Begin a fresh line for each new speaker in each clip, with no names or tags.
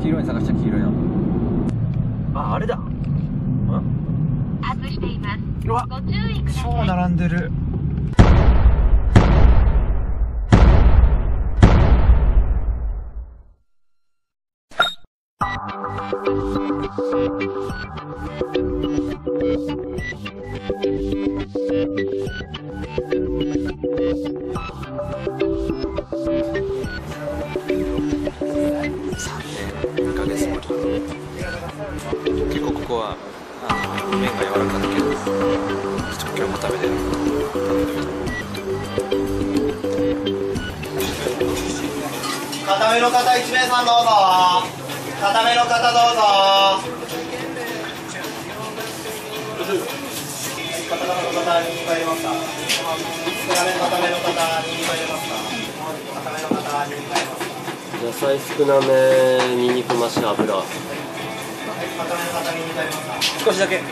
黄色い探した黄色いの。
あ、あれだ。
外しています。
うわ、
ご注意ください。
超並んでる。2ヶ月ぶり。結構ここは麺が柔らかいけど、ちょっと今日も食べてる。
固めの方1名さんどうぞ。固めの方どうぞ。固めの方に入れますか。固めの方に入れますか。固めの方に入れますか。
野菜少なめ、ニンニク増し、油。
固めの方に入れますか。
少しだけ。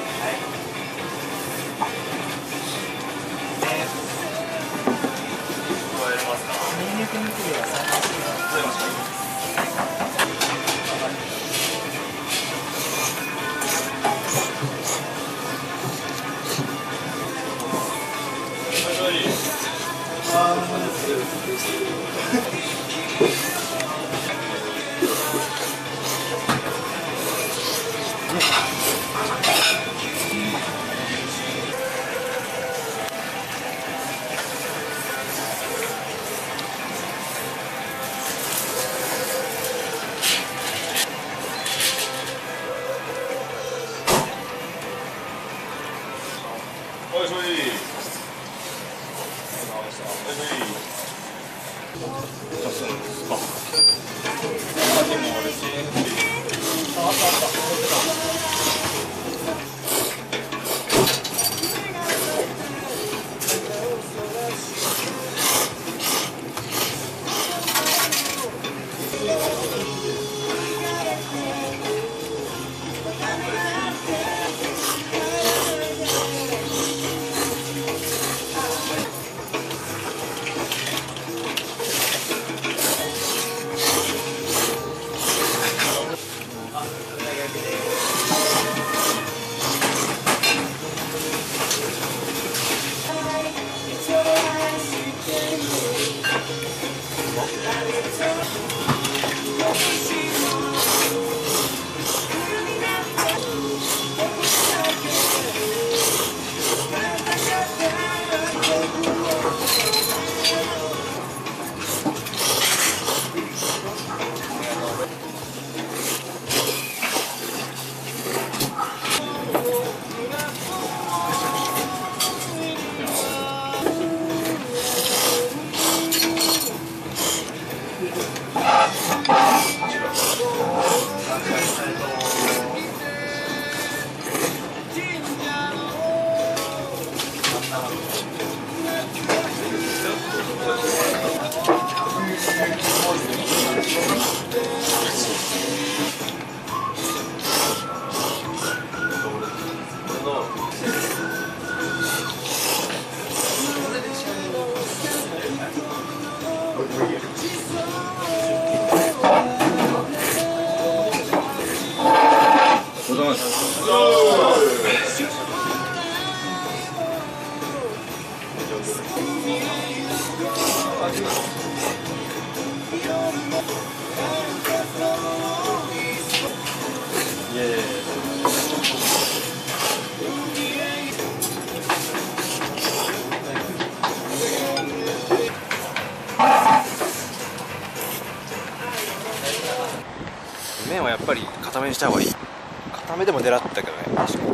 麺はやっぱり固めにした方がいい。固めでも狙ってたけどね。確かに。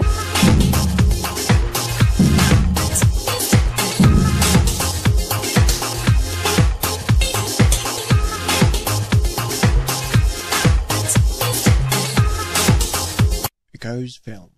Goes Film